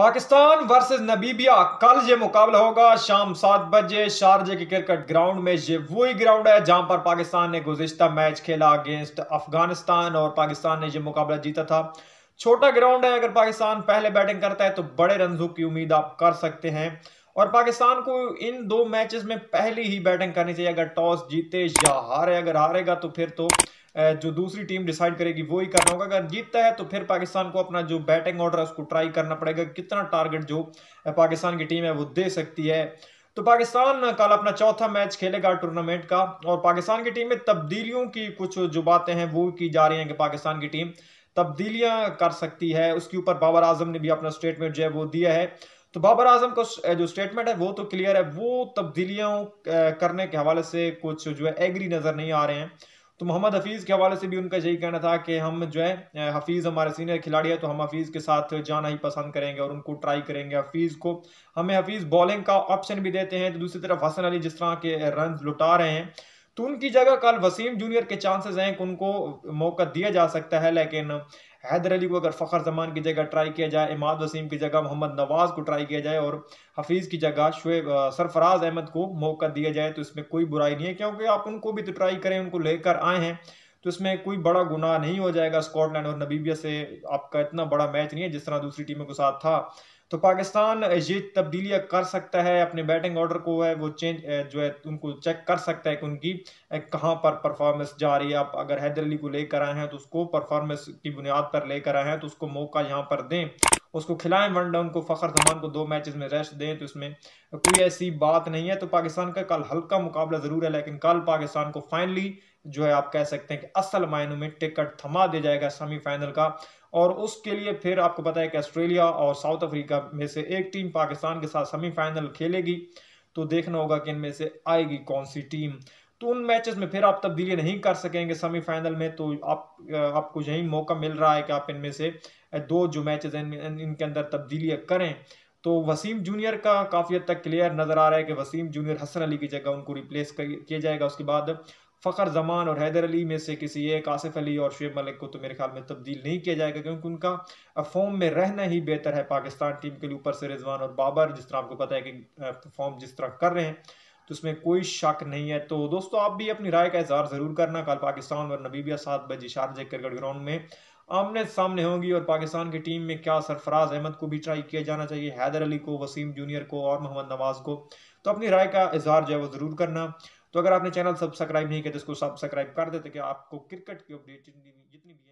Pakistan versus Namibia कल ये मुकाबला होगा शाम 7 बजे शारजा के क्रिकेट ग्राउंड में। ये वही ग्राउंड है जहां पर पाकिस्तान ने गुज़िश्ता मैच खेला अगेंस्ट अफगानिस्तान और पाकिस्तान ने ये मुकाबला जीता था। छोटा ग्राउंड है, अगर पाकिस्तान पहले बैटिंग करता है तो बड़े रनों की उम्मीद आप कर सकते हैं और पाकिस्तान को इन दो मैचेस में पहली ही बैटिंग करनी चाहिए। अगर टॉस जीते या हारे, अगर हारेगा तो फिर तो जो दूसरी टीम डिसाइड करेगी वो ही करना होगा। अगर जीतता है तो फिर पाकिस्तान को अपना जो बैटिंग ऑर्डर है उसको ट्राई करना पड़ेगा, कितना टारगेट जो पाकिस्तान की टीम है वो दे सकती है। तो पाकिस्तान कल अपना चौथा मैच खेलेगा टूर्नामेंट का और पाकिस्तान की टीम में तब्दीलियों की कुछ जो बातें हैं वो की जा रही हैं कि पाकिस्तान की टीम तब्दीलियां कर सकती है। उसके ऊपर बाबर आजम ने भी अपना स्टेटमेंट जो है वो दिया है। तो बाबर आजम का जो स्टेटमेंट है वो तो क्लियर है, वो तब्दीलियां करने के हवाले से कुछ जो है एग्री नजर नहीं आ रहे हैं। तो मोहम्मद हफीज के हवाले से भी उनका यही कहना था कि हम जो है हफीज हमारे सीनियर खिलाड़ी है तो हम हफीज के साथ जाना ही पसंद करेंगे और उनको ट्राई करेंगे। हफीज को हमें हफीज बॉलिंग का ऑप्शन भी देते हैं। तो दूसरी तरफ हसन अली जिस तरह के रन लुटा रहे हैं तो उनकी जगह कल वसीम जूनियर के चांसेस हैं कि उनको मौका दिया जा सकता है। लेकिन हैदर अली को अगर फखर जमान की जगह ट्राई किया जाए, इमाद वसीम की जगह मोहम्मद नवाज को ट्राई किया जाए और हफीज की जगह सरफराज अहमद को मौका दिया जाए तो इसमें कोई बुराई नहीं है, क्योंकि आप उनको भी तो ट्राई करें, उनको लेकर आए हैं तो इसमें कोई बड़ा गुनाह नहीं हो जाएगा। स्कॉटलैंड और नमीबिया से आपका इतना बड़ा मैच नहीं है जिस तरह दूसरी टीमों के साथ था। तो पाकिस्तान ये तब्दीलियां कर सकता है, अपने बैटिंग ऑर्डर को है वो चेंज जो है उनको चेक कर सकता है कि उनकी कहां पर परफॉर्मेंस जा रही है। आप अगर हैदर अली को लेकर आए हैं तो उसको परफॉर्मेंस की बुनियाद पर लेकर आए हैं तो उसको मौका यहाँ पर दें, उसको खिलाएं वन डाउन को, फखर जमान को 2 मैचेस में रेस्ट दें। तो इसमें कोई ऐसी बात नहीं है। तो पाकिस्तान का कल हल्का मुकाबला जरूर है, लेकिन कल पाकिस्तान को फाइनली जो है आप कह सकते हैं कि असल मायनों में टिकट थमा दिया जाएगा सेमीफाइनल का। और उसके लिए फिर आपको पता है कि ऑस्ट्रेलिया और साउथ अफ्रीका में से एक टीम पाकिस्तान के साथ सेमीफाइनल खेलेगी। तो देखना होगा कि इनमें से आएगी कौन सी टीम। तो उन मैचेस में फिर आप तब्दीली नहीं कर सकेंगे सेमीफाइनल में। तो आपको यही मौका मिल रहा है कि आप इनमें से 2 जो मैचेस हैं इनके अंदर तब्दीलियां करें। तो वसीम जूनियर का काफ़ी हद तक क्लियर नज़र आ रहा है कि वसीम जूनियर हसन अली की जगह उनको रिप्लेस किया जाएगा। उसके बाद फ़खर जमान और हैदर अली में से किसी एक, आसिफ अली और शुएब मलिक को तो मेरे ख्याल में तब्दील नहीं किया जाएगा, क्योंकि उनका फॉर्म में रहना ही बेहतर है पाकिस्तान टीम के लिए। ऊपर से रिजवान और बाबर जिस तरह आपको पता है कि फॉर्म जिस तरह कर रहे हैं तो उसमें कोई शक नहीं है। तो दोस्तों आप भी अपनी राय का इजहार जरूर करना। कल पाकिस्तान और नमीबिया 7 बजे शारजा क्रिकेट ग्राउंड में आमने सामने होंगी और पाकिस्तान की टीम में क्या सरफराज अहमद को भी ट्राई किया जाना चाहिए, हैदर अली को, वसीम जूनियर को और मोहम्मद नवाज को। तो अपनी राय का इजहार जो है वो जरूर करना। तो अगर आपने चैनल सब्सक्राइब नहीं किया तो इसको सब्सक्राइब कर देते कि आपको क्रिकेट की अपडेट जितनी भी